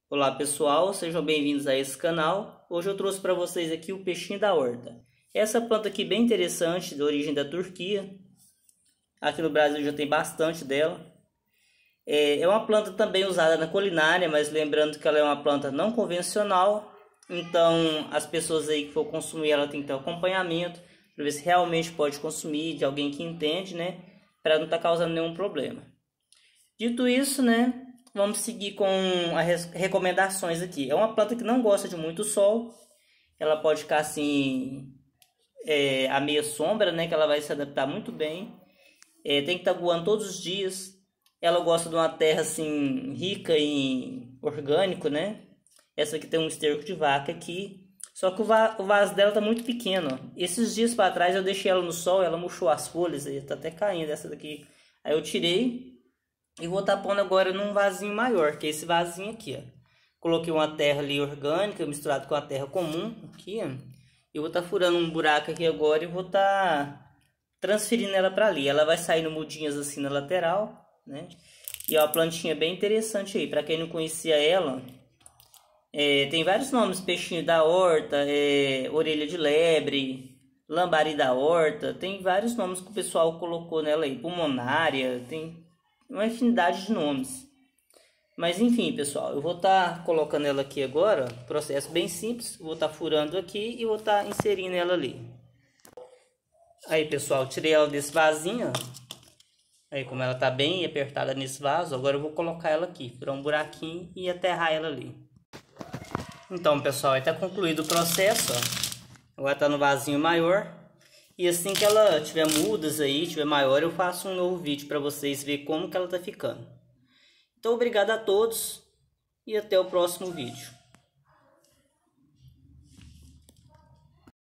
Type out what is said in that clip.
Olá pessoal, sejam bem-vindos a esse canal. Hoje eu trouxe para vocês aqui o peixinho da horta. Essa planta aqui bem interessante, de origem da Turquia. Aqui no Brasil já tem bastante dela. É uma planta também usada na culinária, mas lembrando que ela é uma planta não convencional. Então as pessoas aí que for consumir ela tem que ter acompanhamento, para ver se realmente pode consumir, de alguém que entende, né? Para não estar causando nenhum problema. Dito isso, né? Vamos seguir com as recomendações aqui. É uma planta que não gosta de muito sol. Ela pode ficar assim, à meia sombra, né? Que ela vai se adaptar muito bem. Tem que estar aguando todos os dias. Ela gosta de uma terra assim, rica em orgânico, né? Essa aqui tem um esterco de vaca aqui. Só que o vaso dela tá muito pequeno. Esses dias para trás eu deixei ela no sol, ela murchou as folhas. Tá até caindo essa daqui. Aí eu tirei. E vou estar pondo agora num vasinho maior, que é esse vasinho aqui, ó. Coloquei uma terra ali orgânica, misturado com a terra comum, aqui, ó. Eu vou estar furando um buraco aqui agora e vou estar transferindo ela para ali. Ela vai saindo mudinhas assim na lateral, né? E é uma plantinha bem interessante aí. Para quem não conhecia ela, tem vários nomes. Peixinho da horta, orelha de lebre, lambari da horta. Tem vários nomes que o pessoal colocou nela aí. Pulmonária, tem uma infinidade de nomes. Mas enfim, pessoal, eu vou estar colocando ela aqui agora. Processo bem simples. Vou estar furando aqui e vou estar inserindo ela ali. Aí, pessoal, tirei ela desse vasinho. Aí, como ela tá bem apertada nesse vaso, agora eu vou colocar ela aqui, furar um buraquinho e aterrar ela ali. Então, pessoal, aí tá concluído o processo, ó. Agora tá no vasinho maior. E assim que ela tiver mudas aí, tiver maior, eu faço um novo vídeo para vocês verem como que ela tá ficando. Então, obrigado a todos e até o próximo vídeo.